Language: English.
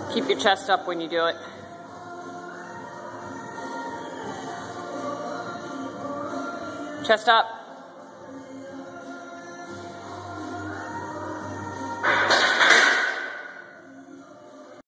Keep your chest up when you do it. Chest up.